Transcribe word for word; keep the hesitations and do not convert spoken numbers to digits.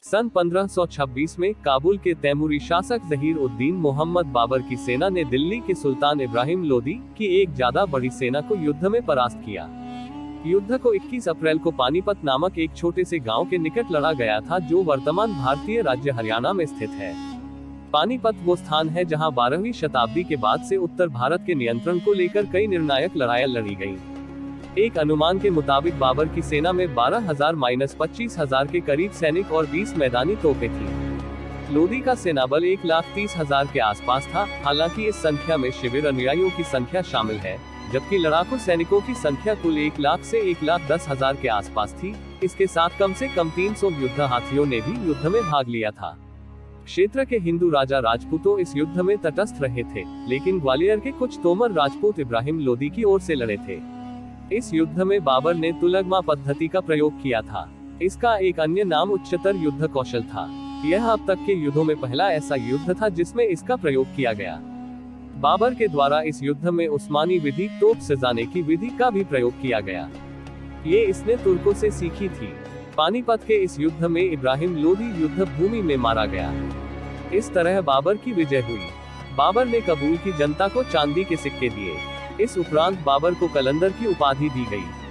सन पंद्रह सौ छब्बीस में काबुल के तैमूरी शासक जहीर उद्दीन मोहम्मद बाबर की सेना ने दिल्ली के सुल्तान इब्राहिम लोदी की एक ज्यादा बड़ी सेना को युद्ध में परास्त किया। युद्ध को इक्कीस अप्रैल को पानीपत नामक एक छोटे से गांव के निकट लड़ा गया था, जो वर्तमान भारतीय राज्य हरियाणा में स्थित है। पानीपत वो स्थान है जहां बारहवीं शताब्दी के बाद से उत्तर भारत के नियंत्रण को लेकर कई निर्णायक लड़ाइयां लड़ी गईं। एक अनुमान के मुताबिक बाबर की सेना में बारह हजार माइनस पच्चीस हजार के करीब सैनिक और बीस मैदानी तोपें थीं। लोदी का सेनाबल एक लाख तीस हजार के आसपास था। हालांकि इस संख्या में शिविर अनुयायियों की संख्या शामिल है, जबकि लड़ाकू सैनिकों की संख्या कुल एक लाख से एक लाख दस हजार के आसपास थी। इसके साथ कम से कम तीन सौ युद्ध हाथियों ने भी युद्ध में भाग लिया था। क्षेत्र के हिंदू राजा राजपूतों इस युद्ध में तटस्थ रहे थे, लेकिन ग्वालियर के कुछ तोमर राजपूत इब्राहिम लोदी की ओर से लड़े थे। इस युद्ध में बाबर ने तुलगमा पद्धति का प्रयोग किया था। इसका एक अन्य नाम उच्चतर युद्ध कौशल था। यह अब तक के युद्धों में पहला ऐसा युद्ध था जिसमें इसका प्रयोग किया गया। बाबर के द्वारा इस युद्ध में उस्मानी विधि, तोप सजाने की विधि का भी प्रयोग किया गया। ये इसने तुर्कों से सीखी थी। पानीपत के इस युद्ध में इब्राहिम लोदी युद्ध भूमि में मारा गया। इस तरह बाबर की विजय हुई। बाबर ने काबुल की जनता को चांदी के सिक्के दिए। इस उपरांत बाबर को कलंदर की उपाधि दी गई।